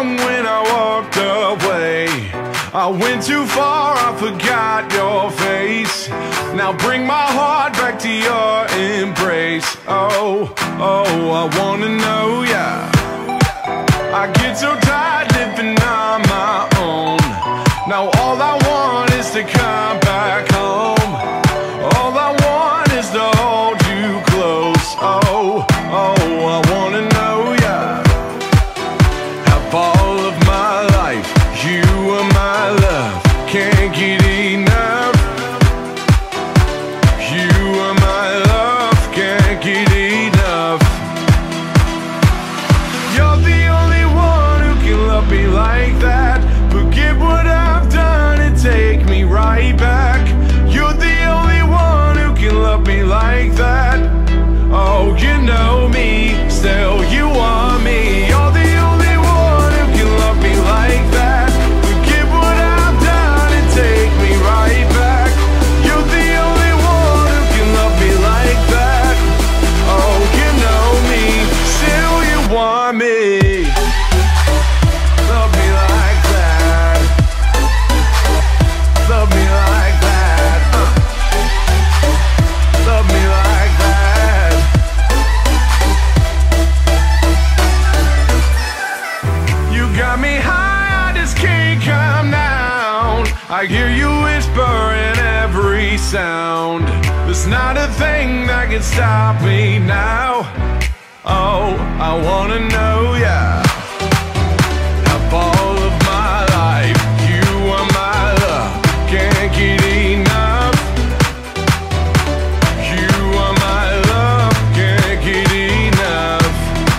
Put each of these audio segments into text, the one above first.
wrong when I walked away. I went too far, I forgot your face. Now bring my heart back to your embrace. Oh, oh, I wanna know ya. I get so tired living on my own. Now all I want is to come back home. All I want is to hold you close. Oh, oh, I wanna know ya. Have all of my life, you are my love. Can't get enough. You are my love, can't get enough. You're the only one who can love me like that. Forget what I've done and take me right back. You're the only one who can love me like that. Oh, you know me, still you want me. You're the only one who can love me like that. Forget what I've done and take me right back. You're the only one who can love me like that. Oh, you know me, still you want me. Love me like that. Love me like that. Love me like that. You got me high, I just can't come down. I hear you whisper in every sound. There's not a thing that can stop me now. Oh, I wanna know ya. Have all of my life, you are my love. Can't get enough. You are my love, can't get enough.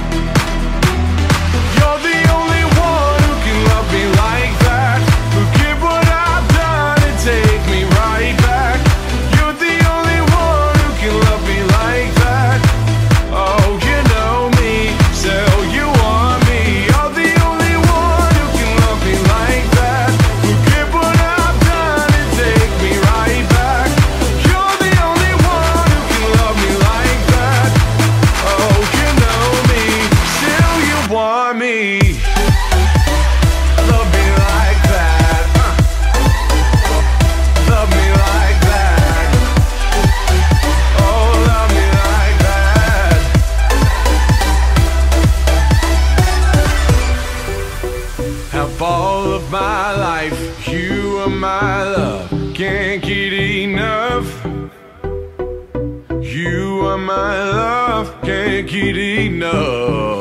You're the only one who can love me like that. Forget what I've done and take me right back. You're the only one who can love me like that. Oh, you know me, still you want me. You're the only one who can love me like that. Forget what I've done and take me right back. You're the only one who can love me like that. Oh, you know me, still you want me. Love me like that. Love me like that. Oh, love me like that. Have all of my life, you are my love. Can't get enough. You are my love, can't get enough.